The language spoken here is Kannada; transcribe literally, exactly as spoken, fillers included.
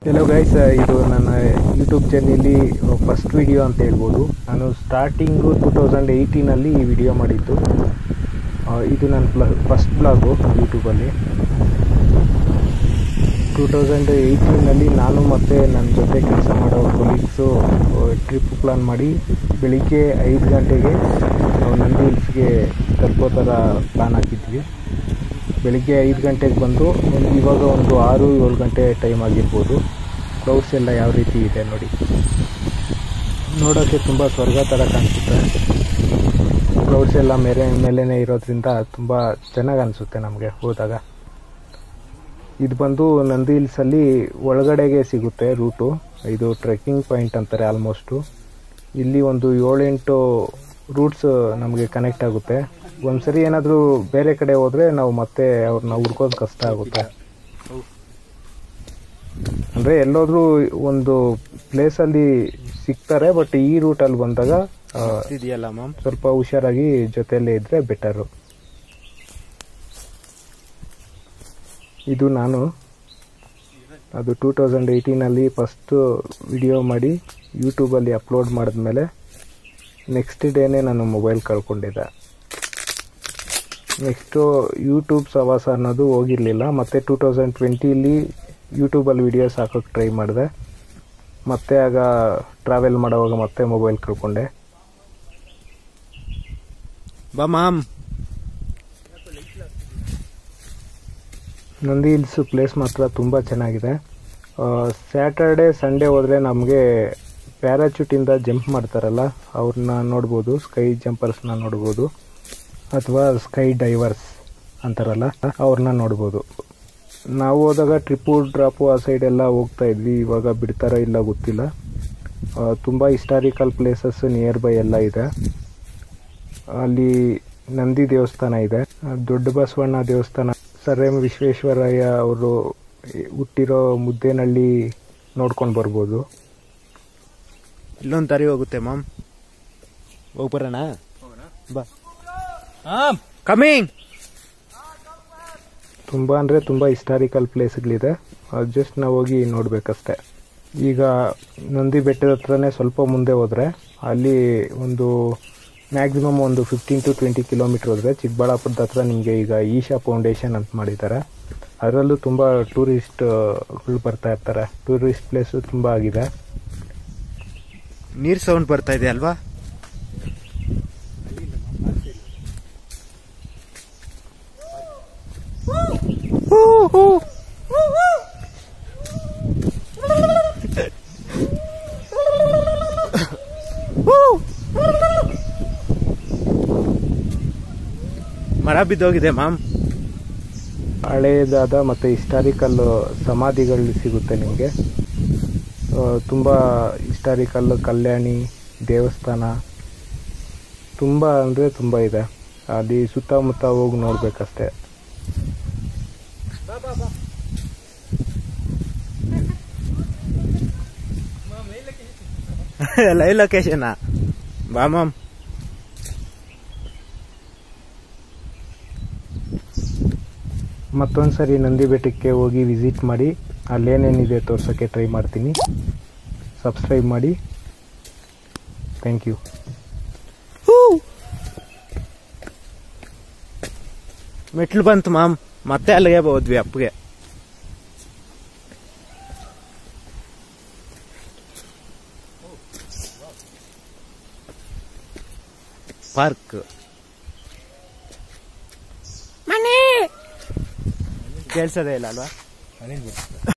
ಹೆಲೋ ಗೈಸ್, ಇದು ನನ್ನ ಯೂಟ್ಯೂಬ್ ಜರ್ನಿಲಿ ಫಸ್ಟ್ ವಿಡಿಯೋ ಅಂತ ಹೇಳ್ಬೋದು. ನಾನು ಸ್ಟಾರ್ಟಿಂಗು ಟೂ ತೌಸಂಡ್ ಏಯ್ಟೀನಲ್ಲಿ ಈ ವಿಡಿಯೋ ಮಾಡಿದ್ದು. ಇದು ನನ್ನ ಪ್ಲ ಫಸ್ಟ್ ಬ್ಲಾಗು ಯೂಟ್ಯೂಬಲ್ಲಿ. ಟೂ ತೌಸಂಡ್ ಏಯ್ಟೀನಲ್ಲಿ ನಾನು ಮತ್ತು ನನ್ನ ಜೊತೆ ಕೆಲಸ ಮಾಡೋ ಕೊಲೀಗ್ಸು ಟ್ರಿಪ್ ಪ್ಲಾನ್ ಮಾಡಿ ಬೆಳಿಗ್ಗೆ ಐದು ಗಂಟೆಗೆ ನಂದಿ ಹಿಲ್ಸ್ಗೆ ತಲುಪೋ ಥರ ಪ್ಲಾನ್ ಹಾಕಿದ್ವಿ. ಬೆಳಿಗ್ಗೆ ಐದು ಗಂಟೆಗೆ ಬಂದು ಒಂದು ಇವಾಗ ಒಂದು ಆರು ಏಳು ಗಂಟೆ ಟೈಮ್ ಆಗಿರ್ಬೋದು. ಕ್ಲೌಡ್ಸ್ ಎಲ್ಲ ಯಾವ ರೀತಿ ಇದೆ ನೋಡಿ, ನೋಡೋಕ್ಕೆ ತುಂಬ ಸ್ವರ್ಗ ಥರ ಕಾಣಿಸುತ್ತೆ. ಕ್ಲೌಡ್ಸ್ ಎಲ್ಲ ಮೇಲೆ ಮೇಲೇ ಇರೋದ್ರಿಂದ ತುಂಬ ಚೆನ್ನಾಗಿ ಅನಿಸುತ್ತೆ ನಮಗೆ ಹೋದಾಗ. ಇದು ಬಂದು ನಂದಿ ಹಿಲ್ಸಲ್ಲಿ ಒಳಗಡೆಗೆ ಸಿಗುತ್ತೆ ರೂಟು. ಇದು ಟ್ರೆಕ್ಕಿಂಗ್ ಪಾಯಿಂಟ್ ಅಂತಾರೆ ಆಲ್ಮೋಸ್ಟು. ಇಲ್ಲಿ ಒಂದು ಏಳೆಂಟು ರೂಟ್ಸ್ ನಮಗೆ ಕನೆಕ್ಟ್ ಆಗುತ್ತೆ. ಒಂದು ಸರಿ ಏನಾದರೂ ಬೇರೆ ಕಡೆ ಹೋದರೆ ನಾವು ಮತ್ತೆ ಅವ್ರನ್ನ ಹುಡ್ಕೋದು ಕಷ್ಟ ಆಗುತ್ತೆ. ಅಂದರೆ ಎಲ್ಲೋದ್ರೂ ಒಂದು ಪ್ಲೇಸಲ್ಲಿ ಸಿಗ್ತಾರೆ, ಬಟ್ ಈ ರೂಟಲ್ಲಿ ಬಂದಾಗ ಇದೆಯಲ್ಲ ಮ್ಯಾಮ್, ಸ್ವಲ್ಪ ಹುಷಾರಾಗಿ ಜೊತೆಯಲ್ಲೇ ಇದ್ದರೆ ಬೆಟರು. ಇದು ನಾನು ಅದು ಟೂ ತೌಸಂಡ್ ಏಯ್ಟೀನಲ್ಲಿ ಫಸ್ಟು ವಿಡಿಯೋ ಮಾಡಿ ಯೂಟ್ಯೂಬಲ್ಲಿ ಅಪ್ಲೋಡ್ ಮಾಡಿದ್ಮೇಲೆ ನೆಕ್ಸ್ಟ್ ಡೇನೇ ನಾನು ಮೊಬೈಲ್ ಕಳ್ಕೊಂಡಿದ್ದೆ. ನೆಕ್ಸ್ಟು ಯೂಟ್ಯೂಬ್ ಸವಾಸ ಅನ್ನೋದು ಹೋಗಿರಲಿಲ್ಲ. ಮತ್ತು ಟೂ ತೌಸಂಡ್ ಟ್ವೆಂಟಿಲಿ ಯೂಟ್ಯೂಬಲ್ಲಿ ವೀಡಿಯೋಸ್ ಹಾಕೋಕ್ಕೆ ಟ್ರೈ ಮಾಡಿದೆ. ಮತ್ತೆ ಆಗ ಟ್ರಾವೆಲ್ ಮಾಡೋವಾಗ ಮತ್ತೆ ಮೊಬೈಲ್ ಕಳ್ಕೊಂಡೆ. ಬಾ ಮ್ಯಾಮ್, ನಂದಿ ಹಿಲ್ಸ್ ಪ್ಲೇಸ್ ಮಾತ್ರ ತುಂಬ ಚೆನ್ನಾಗಿದೆ. ಸ್ಯಾಟರ್ಡೆ ಸಂಡೇ ಹೋದರೆ ನಮಗೆ ಪ್ಯಾರಾಚೂಟಿಂದ ಜಂಪ್ ಮಾಡ್ತಾರಲ್ಲ ಅವ್ರನ್ನ ನೋಡ್ಬೋದು, ಸ್ಕೈ ಜಂಪರ್ಸ್ನ ನೋಡ್ಬೋದು, ಅಥವಾ ಸ್ಕೈ ಡೈವರ್ಸ್ ಅಂತಾರಲ್ಲ ಅವ್ರನ್ನ ನೋಡ್ಬೋದು. ನಾವು ಹೋದಾಗ ಟ್ರಿಪ್ಪು ಡ್ರಾಪು ಆ ಸೈಡೆಲ್ಲ ಹೋಗ್ತಾ ಇದ್ವಿ. ಇವಾಗ ಬಿಡ್ತಾರೋ ಇಲ್ಲ ಗೊತ್ತಿಲ್ಲ. ತುಂಬ ಹಿಸ್ಟಾರಿಕಲ್ ಪ್ಲೇಸಸ್ ನಿಯರ್ ಬೈ ಎಲ್ಲ ಇದೆ. ಅಲ್ಲಿ ನಂದಿ ದೇವಸ್ಥಾನ ಇದೆ, ದೊಡ್ಡ ಬಸವಣ್ಣ ದೇವಸ್ಥಾನ, ಸರ್ ಎಂ ವಿಶ್ವೇಶ್ವರಯ್ಯ ಅವರು ಹುಟ್ಟಿರೋ ಮುದ್ದೇನಹಳ್ಳಿ ನೋಡ್ಕೊಂಡು ಬರ್ಬೋದು. ಇಲ್ಲೊಂದು ದಾರಿ ಹೋಗುತ್ತೆ ಮ್ಯಾಮ್, ಹೋಗಿ ಬರೋಣ ಬಾ. ಕಮಿಂಗ್. ತುಂಬ ಅಂದರೆ ತುಂಬ ಹಿಸ್ಟಾರಿಕಲ್ ಪ್ಲೇಸ್ಗಳಿದೆ, ಜಸ್ಟ್ ನಾವು ಹೋಗಿ ನೋಡಬೇಕಷ್ಟೆ. ಈಗ ನಂದಿ ಬೆಟ್ಟದ ಹತ್ರನೇ ಸ್ವಲ್ಪ ಮುಂದೆ ಹೋದರೆ ಅಲ್ಲಿ ಒಂದು ಮ್ಯಾಕ್ಸಿಮಮ್ ಒಂದು ಫಿಫ್ಟೀನ್ ಟು ಟ್ವೆಂಟಿ ಕಿಲೋಮೀಟ್ರ್ ಹೋದರೆ ಚಿಕ್ಕಬಳ್ಳಾಪುರದ ಹತ್ರ ನಿಮಗೆ ಈಗ ಈಶಾ ಫೌಂಡೇಶನ್ ಅಂತ ಮಾಡಿದ್ದಾರೆ. ಅದರಲ್ಲೂ ತುಂಬ ಟೂರಿಸ್ಟ್ಗಳು ಬರ್ತಾ ಇರ್ತಾರೆ. ಟೂರಿಸ್ಟ್ ಪ್ಲೇಸು ತುಂಬ ಆಗಿದೆ. ನೀರು ಸೌಂಡ್ ಬರ್ತಾ ಇದೆ ಅಲ್ವಾ? ಮರ ಬಿದ್ದೋಗಿದೆ ಮ್ಯಾಮ್. ಹಳೆಯದಾದ ಮತ್ತು ಹಿಸ್ಟಾರಿಕಲ್ ಸಮಾಧಿಗಳು ಸಿಗುತ್ತೆ ನಿಮಗೆ. ತುಂಬ ಹಿಸ್ಟಾರಿಕಲ್ ಕಲ್ಯಾಣಿ ದೇವಸ್ಥಾನ ತುಂಬ ಅಂದರೆ ತುಂಬ ಇದೆ. ಅಲ್ಲಿ ಸುತ್ತಮುತ್ತ ಹೋಗಿ ನೋಡಬೇಕಷ್ಟೆ. ಲೈವ್ ಲೊಕೇಶನ್ ಬಾ ಮ್ಯಾಮ್. ಮತ್ತೊಂದು ಸರಿ ನಂದಿ ಬೆಟ್ಟಕ್ಕೆ ಹೋಗಿ ವಿಸಿಟ್ ಮಾಡಿ ಅಲ್ಲೇನೇನಿದೆ ತೋರ್ಸೋಕ್ಕೆ ಟ್ರೈ ಮಾಡ್ತೀನಿ. ಸಬ್ಸ್ಕ್ರೈಬ್ ಮಾಡಿ. Thank you. ಮೆಟ್ಲು ಬಂತು ಮ್ಯಾಮ್, ಮತ್ತೆ ಅಲ್ಲಿಗೆ ಹೋದ್ವಿ ಅಪ್ಪಗೆ. ಪಾರ್ಕ್ ಮನೆ ಕೇಳಿಸೋದೇ ಇಲ್ಲ ಅಲ್ವಾ?